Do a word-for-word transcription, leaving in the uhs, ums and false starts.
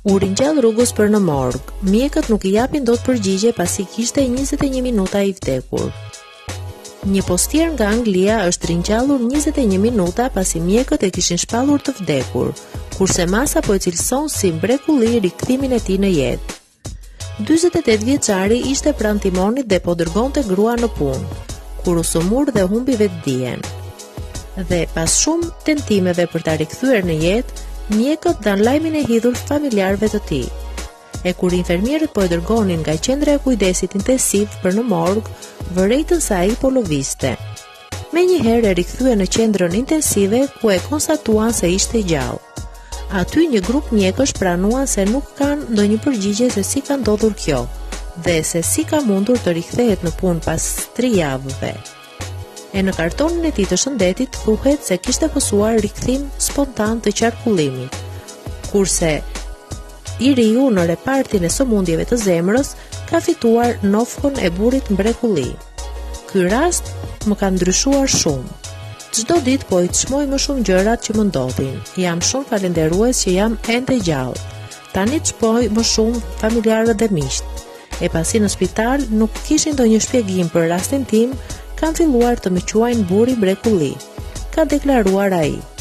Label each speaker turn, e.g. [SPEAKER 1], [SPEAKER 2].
[SPEAKER 1] U ringjall rrugës për në morg. Mjekët nuk i japin dot përgjigje pasi kishte njëzet e një minuta i vdekur. Një postier nga Anglia është ringjallur njëzet e një minuta pasi mjekët e kishin shpallur të vdekur, kurse masa po e cilëson si mrekulli rikthimin e tij në jetë. dyzet e tetë vjeçari ishte pranë timonit dhe po dërgonte grua në punë, kur u sëmur dhe humbi vetdijen. Dhe pas shumë tentimeve për ta rikthyer në jetë, mjekët dhan lajmin e hidhur familjarëve të tij. E kur infermierët po e dërgonin nga qendra e kujdesit intensiv për në morg, vërejtën se ai po lëvizte. Menjëherë e rikthyen në qendrën intensive ku e konstatuan se ishte gjallë. Aty një grup mjekësh pranuan se nuk kanë ndonjë përgjigje se si ka ndodhur kjo dhe se si ka mundur të rikthehet në punë pas tre javëve. E në kartonin e tij të shëndetit thuhet se kishte pësuar rikthim spontan të qarkullimit, kurse i riu në repartin e sëmundjeve të zemrës ka fituar nofkon e burrit mrekulli. Ky rast më ka ndryshuar shumë. Çdo ditë po i çmoj më shumë gjërat që më ndodhin. Jam shumë falenderues që jam ende gjallë. Tani çmoj më shumë familjarët dhe miqt. E pasi në spital nuk kishin ndonjë shpjegim për rastin tim, kanë filluar të më quajnë burri mrekulli, ka deklaruar ai.